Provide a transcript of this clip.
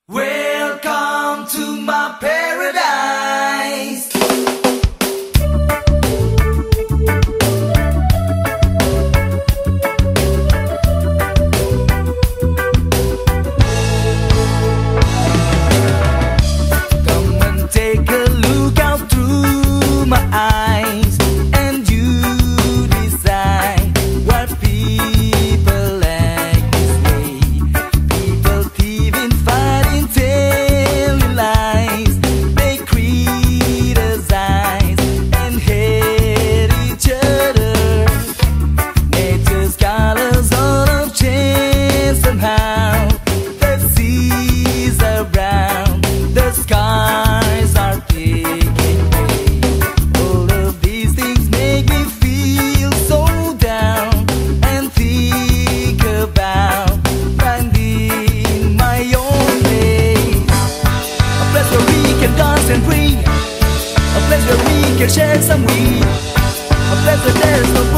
Welcome to my paradise. Come and take a look out through my eyes, and you decide what people like this way. People thieving, fighting, telling lies. They criticize and hate each other. Nature's colors all have changed somehow. The seas are brown, the skies are taking gray. All of these things make me feel so down, and think about finding my own place. A place where we can dance and breathe, a place where we can share some weed, a place where there's no